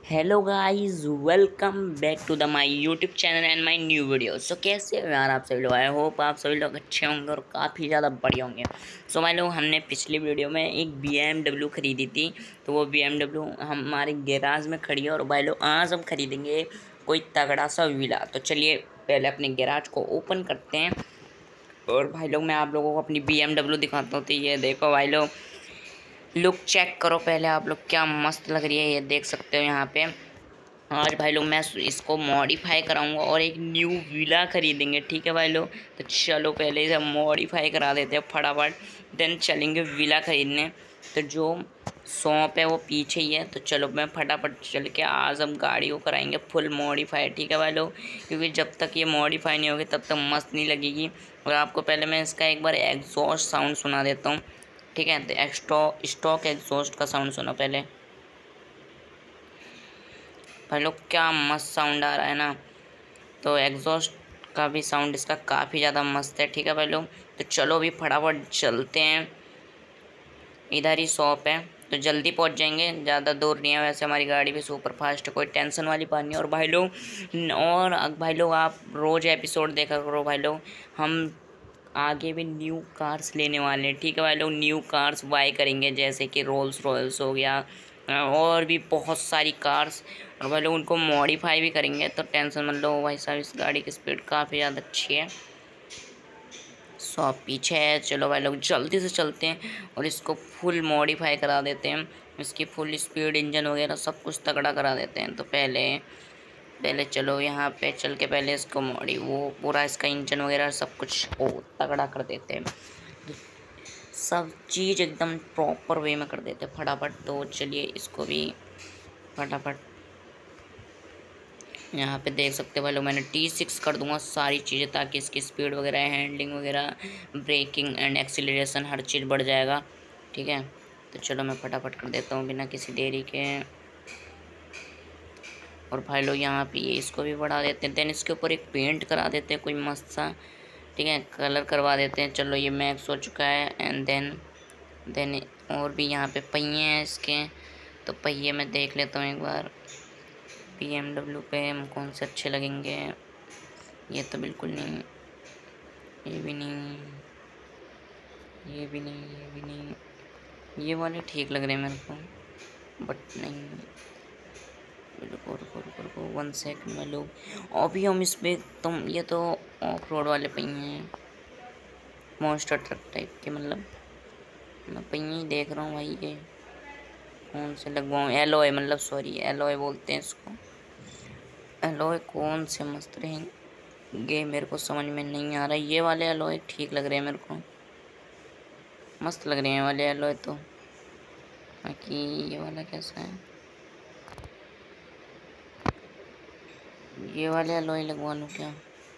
Hello guys, welcome back to the my YouTube channel and my new video. So कैसे हो यार आप सभी लोग। आई होप आप सभी लोग अच्छे होंगे और काफ़ी ज़्यादा बढ़िया होंगे। सो भाई लोग, हमने पिछली वीडियो में एक BMW खरीदी थी, तो वो BMW हमारे गैराज में खड़ी है। और भाई लोग, आज हम खरीदेंगे कोई तगड़ा सा विला। तो चलिए पहले अपने गैराज को ओपन करते हैं। और भाई लोग, मैं आप लोगों को अपनी BMW दिखाता हूँ। तो ये देखो भाई लोग, लुक चेक करो पहले आप लोग, क्या मस्त लग रही है, ये देख सकते हो यहाँ पे। आज भाई लोग मैं इसको मॉडिफाई कराऊंगा और एक न्यू विला खरीदेंगे, ठीक है भाई लोग। तो चलो पहले इसे मॉडिफाई करा देते हैं फटाफट, देन चलेंगे विला खरीदने। तो जो शॉप है वो पीछे ही है, तो चलो मैं फटाफट चल के आज हम गाड़ी को कराएंगे फुल मॉडिफाई, ठीक है भाई लोग। क्योंकि जब तक ये मॉडिफाई नहीं होगी तब तक मस्त नहीं लगेगी। और आपको पहले मैं इसका एक बार एग्जॉस्ट साउंड सुना देता हूँ, ठीक है। तो स्टॉक एग्जॉस्ट का साउंड सुनो पहले भाई लोग, क्या मस्त साउंड आ रहा है ना। तो एग्जॉस्ट का भी साउंड इसका काफ़ी ज़्यादा मस्त है, ठीक है भाई लोग। तो चलो अभी फटाफट चलते हैं, इधर ही शॉप है तो जल्दी पहुंच जाएंगे, ज़्यादा दूर नहीं है। वैसे हमारी गाड़ी भी सुपर फास्ट है, कोई टेंशन वाली बात नहीं। और भाई लोग, भाई लोग आप रोज़ एपिसोड देखा करो भाई लोग। हम आगे भी न्यू कार्स लेने वाले हैं, ठीक है भाई लोग। न्यू कार्स बाय करेंगे, जैसे कि रोल्स रॉयल्स हो गया, और भी बहुत सारी कार्स। और भाई लोग उनको मॉडिफाई भी करेंगे, तो टेंशन मत लो भाई साहब। इस गाड़ी की स्पीड काफ़ी ज़्यादा अच्छी है। शॉप पीछे है, चलो भाई लोग जल्दी से चलते हैं और इसको फुल मॉडिफाई करा देते हैं। इसकी फुल स्पीड, इंजन वगैरह सब कुछ तगड़ा करा देते हैं। तो पहले पहले चलो यहाँ पे चल के पहले इसको वो पूरा इसका इंजन वगैरह सब कुछ तगड़ा कर देते हैं। सब चीज़ एकदम प्रॉपर वे में कर देते हैं फटाफट। तो चलिए इसको भी फटाफट, यहाँ पे देख सकते हो भाई लोग, मैंने T6 कर दूंगा सारी चीज़ें, ताकि इसकी स्पीड वगैरह, हैंडलिंग वगैरह, ब्रेकिंग एंड एक्सीलरेशन हर चीज़ बढ़ जाएगा, ठीक है। तो चलो मैं फटाफट कर देता हूँ बिना किसी देरी के। और भाई लोग यहाँ पे ये इसको भी बढ़ा देते हैं, देन इसके ऊपर एक पेंट करा देते हैं कोई मस्त सा, ठीक है, कलर करवा देते हैं। चलो ये मैक्स हो चुका है। एंड देन और भी यहाँ पे पहिए हैं इसके, तो पहिए मैं देख लेता हूँ एक बार। BMW पे हम कौन से अच्छे लगेंगे। ये तो बिल्कुल नहीं, ये भी नहीं, ये भी नहीं, ये भी नहीं। ये वाले ठीक लग रहे हैं मेरे को, बट नहीं। रुको रुको रुको रुको 1 सेकंड में लोग, अभी हम इस पर तुम, ये तो ऑफ रोड वाले पहिए हैं, मॉन्स्टर ट्रक टाइप के। मतलब मैं पहिए ही देख रहा हूँ भाई, ये कौन से लगवाऊँ। एलॉय, मतलब सॉरी एलॉय बोलते हैं इसको। एलॉय कौन से मस्त रहेंगे मेरे को समझ में नहीं आ रहा। ये वाले एलॉय ठीक लग रहे हैं मेरे को, मस्त लग रहे हैं वाले एलॉय। तो बाकी ये वाला कैसा है, ये वाले एलॉय लगवा लूँ क्या।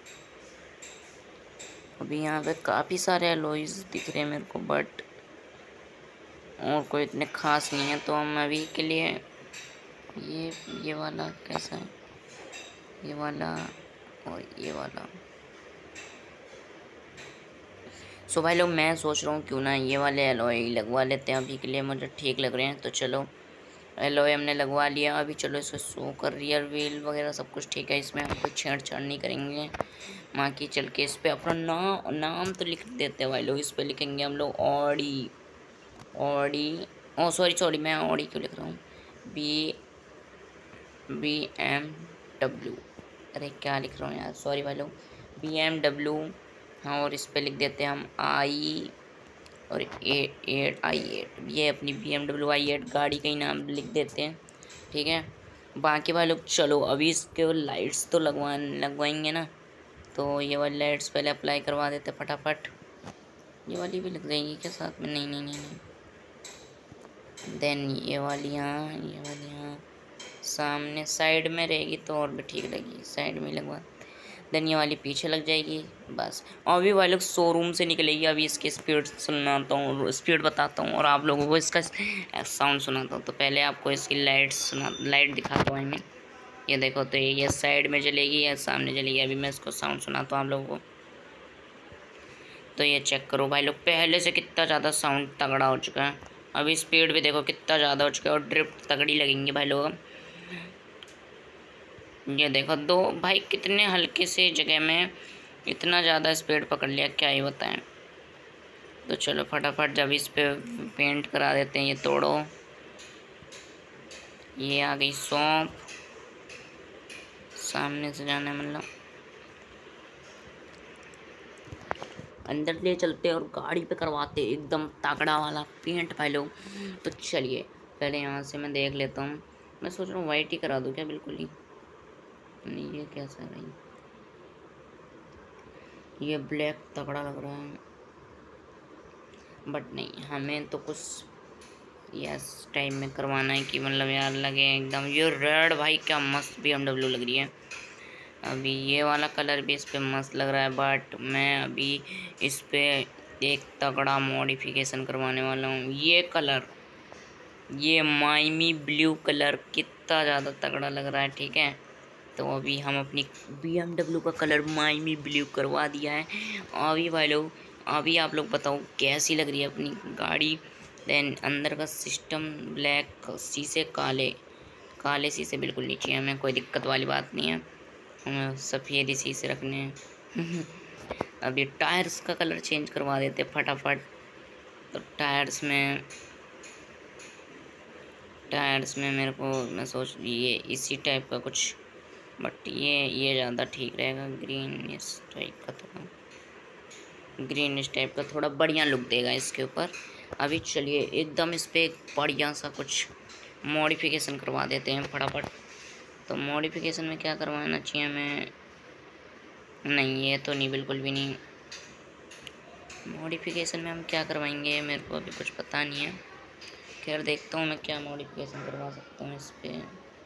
अभी यहाँ पे काफ़ी सारे एलॉयज दिख रहे हैं मेरे को, बट और कोई इतने खास नहीं है। तो हम अभी के लिए ये वाला कैसा है, ये वाला और ये वाला। सो भाई लोग, मैं सोच रहा हूँ क्यों ना ये वाले एलॉय लगवा लेते हैं, अभी के लिए मुझे ठीक लग रहे हैं। तो चलो एलॉय हमने लगवा लिया। अभी चलो इसको शो कर, रियर व्हील वगैरह सब कुछ ठीक है, इसमें हम कुछ छेड़छाड़ नहीं करेंगे। बाकी चल के इस पर अपना नाम तो लिख देते हैं भाई लोग। इस पर लिखेंगे हम लोग ऑडी, सॉरी मैं ऑडी क्यों लिख रहा हूँ, BMW। अरे क्या लिख रहा हूँ यार, सॉरी भाई लोग, BMW। हाँ, और इस पर लिख देते हैं हम आई और 8 ये अपनी BMW i8 गाड़ी का ही नाम लिख देते हैं, ठीक है। बाकी भाई लोग चलो अभी इसके लाइट्स तो लगवाएंगे ना। तो ये वाली लाइट्स पहले अप्लाई करवा देते फटाफट। ये वाली भी लग जाएगी क्या साथ में, नहीं नहीं नहीं नहीं। देन ये वाली यहाँ सामने साइड में रहेगी तो और भी ठीक लगेगी, साइड में लगवा। देन ये वाली पीछे लग जाएगी बस। और अभी भाई लोग शोरूम से निकलेगी। अभी इसकी स्पीड सुनाता हूँ, स्पीड बताता हूँ और आप लोगों को इसका साउंड सुनाता हूँ। तो पहले आपको इसकी लाइट दिखाता हूँ मैं। ये देखो, तो ये साइड में जलेगी या सामने जलेगी। अभी मैं इसको साउंड सुनाता हूँ आप लोगों को। तो ये चेक करो भाई लोग, पहले से कितना ज़्यादा साउंड तगड़ा हो चुका है। अभी स्पीड भी देखो कितना ज़्यादा हो चुका है, और ड्रिफ्ट तगड़ी लगेंगी भाई लोग। ये देखो दो भाई कितने हल्के से जगह में इतना ज़्यादा स्पीड पकड़ लिया, क्या ही बताएं। तो चलो फटाफट जब इस पे पेंट करा देते हैं। ये तोड़ो, ये आ गई सौंप, सामने से जाना है मतलब अंदर ले चलते और गाड़ी पे करवाते एकदम तगड़ा वाला पेंट भाई लोग। तो चलिए पहले यहाँ से मैं देख लेता हूँ। मैं सोच रहा हूँ वाइट ही करा दूँ क्या, बिल्कुल ही नहीं। ये कैसा है भाई, ये ब्लैक तगड़ा लग रहा है, बट नहीं हमें तो कुछ यस टाइम में करवाना है कि मतलब यार लगे एकदम। ये रेड भाई क्या मस्त BMW लग रही है। अभी ये वाला कलर भी इस पे मस्त लग रहा है, बट मैं अभी इस पे एक तगड़ा मॉडिफिकेशन करवाने वाला हूँ। ये कलर, ये माइमी ब्लू कलर कितना ज़्यादा तगड़ा लग रहा है, ठीक है। तो अभी हम अपनी BMW का कलर माइमी ब्लू करवा दिया है। अभी भाई लोग, अभी आप लोग बताओ कैसी लग रही है अपनी गाड़ी। देन अंदर का सिस्टम ब्लैक, शीशे काले, काले शीशे बिल्कुल नीचे हैं, हमें कोई दिक्कत वाली बात नहीं है, हमें सफ़ेद ही शीशे रखने हैं। अभी टायर्स का कलर चेंज करवा देते फटाफट। तो टायर्स में मेरे को, मैं सोच ये इसी टाइप का कुछ, बट ये ज़्यादा ठीक रहेगा। ग्रीन इस टाइप का, थोड़ा ग्रीन इस टाइप का थोड़ा बढ़िया लुक देगा इसके ऊपर। अभी चलिए एकदम इस पर बढ़िया सा कुछ मॉडिफिकेशन करवा देते हैं फटाफट। तो मॉडिफिकेशन में क्या करवाना चाहिए हमें, नहीं ये तो नहीं, बिल्कुल भी नहीं। मॉडिफिकेशन में हम क्या करवाएंगे मेरे को अभी कुछ पता नहीं है। खैर देखता हूँ मैं क्या मॉडिफिकेशन करवा सकता हूँ इस पर।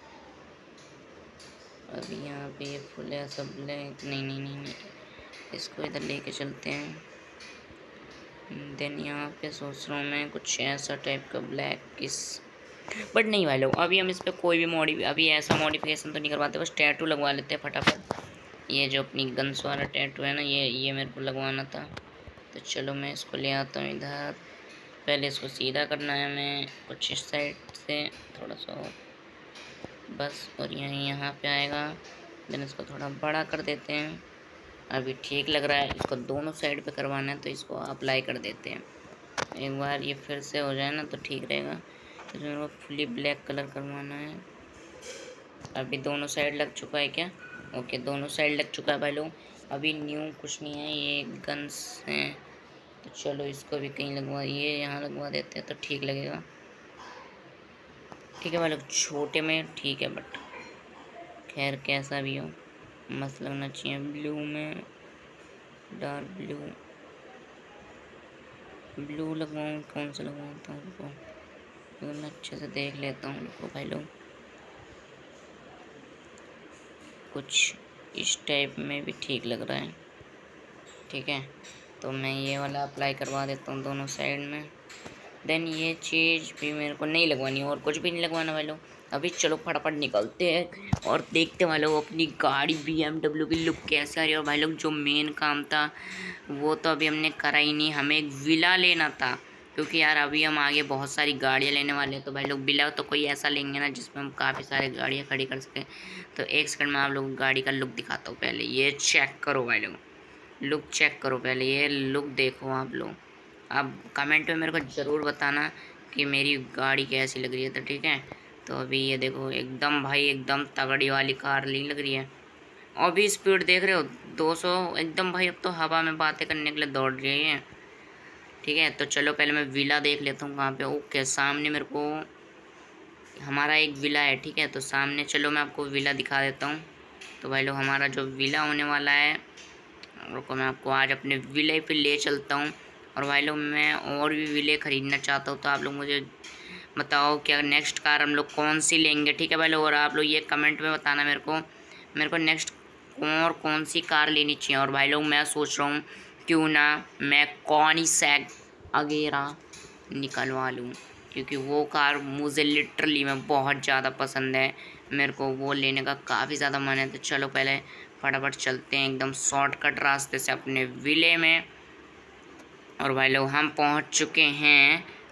अभी यहाँ पे ये फुल है सब ब्लैक, नहीं, इसको इधर लेके चलते हैं। देन यहाँ पे सोच रहा हूँ मैं कुछ ऐसा टाइप का ब्लैक किस, बट नहीं भाई लोग अभी हम इस पर कोई भी अभी ऐसा मॉडिफिकेशन तो नहीं करवाते, बस टैटू लगवा लेते हैं फटाफट। ये जो अपनी गन्स वाला टैटू है ना, ये मेरे को लगवाना था। तो चलो मैं इसको ले आता हूँ इधर। पहले इसको सीधा करना है हमें कुछ इस साइड से थोड़ा सा बस, और यहाँ पे आएगा। देन इसको थोड़ा बड़ा कर देते हैं। अभी ठीक लग रहा है, इसको दोनों साइड पे करवाना है तो इसको अप्लाई कर देते हैं। एक बार ये फिर से हो जाए ना तो ठीक रहेगा। तो मेरे को फुली ब्लैक कलर करवाना है। अभी दोनों साइड लग चुका है क्या, ओके दोनों साइड लग चुका है भाई लोग। अभी न्यू कुछ नहीं है, ये गन्स हैं। तो चलो इसको भी कहीं लगवा, ये यहाँ लगवा देते हैं तो ठीक लगेगा। ठीक है भाई लोग, छोटे में ठीक है, बट खैर कैसा भी हो मस्त लगना चाहिए। ब्लू में डार्क ब्लू लगवाऊँ, कौन सा लगवाता हूँ उनको, तो मैं अच्छे से देख लेता हूँ उनको भाई लोग। कुछ इस टाइप में भी ठीक लग रहा है, ठीक है। तो मैं ये वाला अप्लाई करवा देता हूँ दोनों साइड में। देन ये चीज़ भी मेरे को नहीं लगवानी और कुछ भी नहीं लगवाना भाई लोग। अभी चलो फटाफट निकलते हैं और देखते भाई लोग अपनी गाड़ी BMW की लुक कैसे आ रही है। और भाई लोग जो मेन काम था वो तो अभी हमने करा ही नहीं, हमें एक विला लेना था, क्योंकि यार अभी हम आगे बहुत सारी गाड़ियाँ लेने वाले हैं। तो भाई लोग विला तो कोई ऐसा लेंगे ना जिसमें हम काफ़ी सारी गाड़ियाँ खड़ी कर सकें। तो एक सेकंड में आप लोग गाड़ी का लुक दिखाता हूँ। पहले ये चेक करो भाई लोग, लुक चेक करो पहले, ये लुक देखो आप लोग। आप कमेंट में मेरे को ज़रूर बताना कि मेरी गाड़ी कैसी लग रही है, तो ठीक है। तो अभी ये देखो एकदम भाई एकदम तगड़ी वाली कार नहीं लग रही है। अभी स्पीड देख रहे हो 200 एकदम भाई, अब तो हवा में बातें करने के लिए दौड़ रही है, ठीक है। तो चलो पहले मैं विला देख लेता हूँ कहाँ पे। ओके सामने मेरे को हमारा एक विला है, ठीक है। तो सामने चलो मैं आपको विला दिखा देता हूँ। तो भाई लोग हमारा जो विला होने वाला है, रुको मैं आपको आज अपने विले पे ले चलता हूँ। और भाई लोग मैं और भी विले ख़रीदना चाहता हूँ, तो आप लोग मुझे बताओ क्या नेक्स्ट कार हम लोग कौन सी लेंगे, ठीक है भाई लोग। और आप लोग ये कमेंट में बताना मेरे को नेक्स्ट और कौन सी कार लेनी चाहिए। और भाई लोग मैं सोच रहा हूँ क्यों ना मैं कॉनिसेक अगेरा निकलवा लूँ, क्योंकि वो कार मुझे लिटरली में बहुत ज़्यादा पसंद है, मेरे को वो लेने का काफ़ी ज़्यादा मन है। तो चलो पहले फटाफट चलते हैं एकदम शॉर्टकट रास्ते से अपने विले में। और भाई लोग हम पहुंच चुके हैं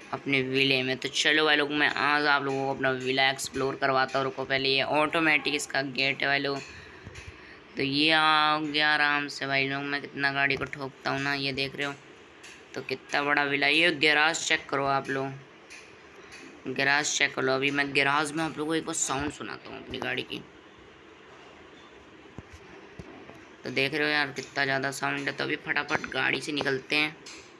अपने विले में। तो चलो भाई लोग, मैं आज आप लोगों को अपना विला एक्सप्लोर करवाता हूँ। रुको, पहले ये ऑटोमेटिक इसका गेट है भाई लोग। तो ये आ गया आराम से भाई लोग। मैं कितना गाड़ी को ठोकता हूँ ना, ये देख रहे हो। तो कितना बड़ा विला। ये गैराज चेक करो आप लोग, गैराज चेक कर लो। अभी मैं गैराज में आप लोगों को एक बार साउंड सुनाता हूँ अपनी गाड़ी की। तो देख रहे हो यार कितना ज़्यादा साउंड है। तो अभी फटाफट गाड़ी से निकलते हैं।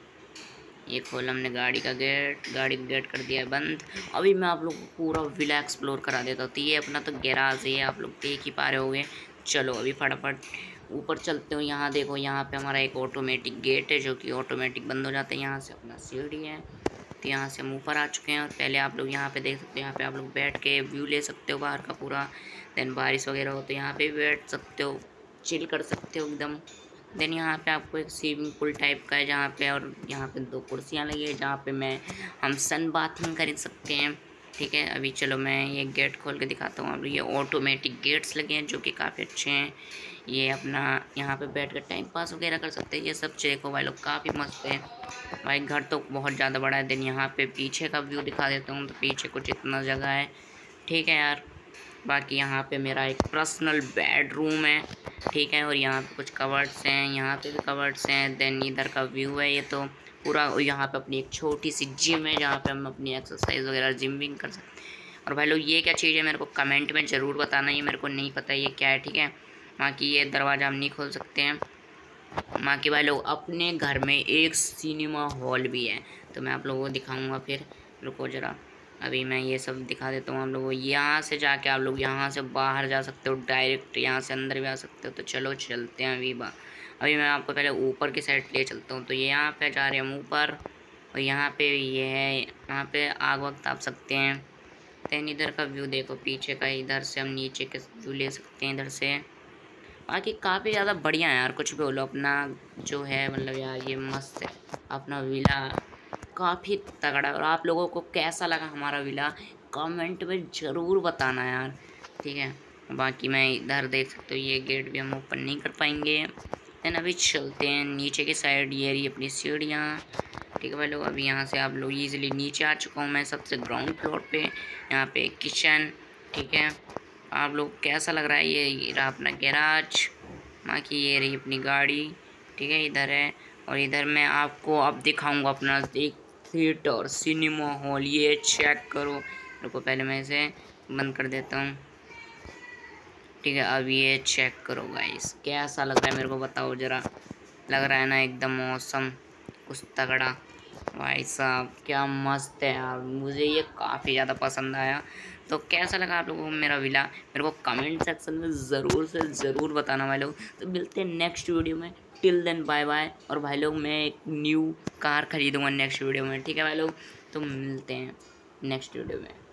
ये खोला हमने गाड़ी का गेट, गाड़ी का गेट कर दिया है बंद। अभी मैं आप लोग को पूरा विला एक्सप्लोर करा देता हूँ। तो ये अपना तो गैराज है, आप लोग देख ही पा रहे होंगे। चलो अभी फटाफट ऊपर चलते हो। यहाँ देखो, यहाँ पे हमारा एक ऑटोमेटिक गेट है जो कि ऑटोमेटिक बंद हो जाता है। यहाँ से अपना सीढ़ी है। तो यहाँ से हम ऊपर आ चुके हैं। और पहले आप लोग यहाँ पे देख सकते हो, यहाँ पे आप लोग बैठ के व्यू ले सकते हो बाहर का पूरा। देन बारिश वगैरह हो तो यहाँ पे भी बैठ सकते हो, चिल कर सकते हो एकदम। देन यहाँ पे आपको एक स्विमिंग पूल टाइप का है जहाँ पे, और यहाँ पे 2 कुर्सियाँ लगी है जहाँ पे हम सन बाथिंग कर सकते हैं। ठीक है, अभी चलो मैं ये गेट खोल के दिखाता हूँ। अब ये ऑटोमेटिक गेट्स लगे हैं जो कि काफ़ी अच्छे हैं। ये अपना यहाँ पे बैठ कर टाइम पास वगैरह कर सकते हैं। ये सब देखो भाई लोग, काफ़ी मस्त है भाई। घर तो बहुत ज़्यादा बड़ा है। देन यहाँ पे पीछे का व्यू दिखा देता हूँ। तो पीछे कुछ इतना जगह है, ठीक है यार। बाकी यहाँ पे मेरा एक पर्सनल बेडरूम है, ठीक है। और यहाँ पे कुछ कवर्ड्स हैं, यहाँ पे भी कवर्ड्स हैं। देन इधर का व्यू है ये तो पूरा। यहाँ पे अपनी एक छोटी सी जिम है जहाँ पे हम अपनी एक्सरसाइज वगैरह जिम विंग कर सकते हैं। और भाई लोग ये क्या चीज़ है मेरे को कमेंट में ज़रूर बताना, ये मेरे को नहीं पता ये क्या है, ठीक है। बाकी ये दरवाज़ा हम नहीं खोल सकते हैं। बाकी भाई लोग अपने घर में एक सिनेमा हॉल भी है, तो मैं आप लोगों को दिखाऊंगा फिर। रुको ज़रा, अभी मैं ये सब दिखा देता हूँ आप लोगों को। यहाँ से जाके आप लोग यहाँ से बाहर जा सकते हो डायरेक्ट, यहाँ से अंदर भी आ सकते हो। तो चलो चलते हैं अभी मैं आपको पहले ऊपर की साइड ले चलता हूँ। तो ये यहाँ पे जा रहे हैं हम ऊपर, और यहाँ पे ये है, यहाँ पे आग वक्त ताप सकते हैं। दैन इधर का व्यू देखो पीछे का, इधर से हम नीचे के व्यू ले सकते हैं इधर से। बाकी काफ़ी ज़्यादा बढ़िया है यार, कुछ भी बोलो। अपना जो है मतलब यार ये मस्त है अपना विला, काफ़ी तगड़ा। और आप लोगों को कैसा लगा हमारा विला कमेंट में ज़रूर बताना यार, ठीक है। बाकी मैं इधर देख सकते हो, ये गेट भी हम ओपन नहीं कर पाएंगे। देन अभी चलते हैं नीचे की साइड। ये रही अपनी सीढ़ियाँ, ठीक है भाई लोग। अभी यहाँ से आप लोग ईजिली नीचे आ चुका हूँ मैं सबसे ग्राउंड फ्लोर पे। यहाँ पे किचन, ठीक है। आप लोग कैसा लग रहा है ये रहा अपना गैराज। बाकी ये रही अपनी गाड़ी, ठीक है, इधर है। और इधर मैं आपको अब दिखाऊंगा अपना एक थिएटर सिनेमा हॉल, ये चेक करो। रुको पहले मैं इसे बंद कर देता हूँ, ठीक है। अब ये चेक करो गाइस, कैसा लग रहा है मेरे को बताओ ज़रा। लग रहा है ना एकदम मौसम कुछ तगड़ा। भाई साहब क्या मस्त है यार, मुझे ये काफ़ी ज़्यादा पसंद आया। तो कैसा लगा आप लोगों को मेरा विला, मेरे को कमेंट सेक्शन में ज़रूर से ज़रूर बताना भाई लोग। तो मिलते हैं नेक्स्ट वीडियो में, टिल देन बाय बाय। और भाई लोग मैं एक न्यू कार खरीदूँगा नेक्स्ट वीडियो में, ठीक है भाई लोग। तो मिलते हैं नेक्स्ट वीडियो में।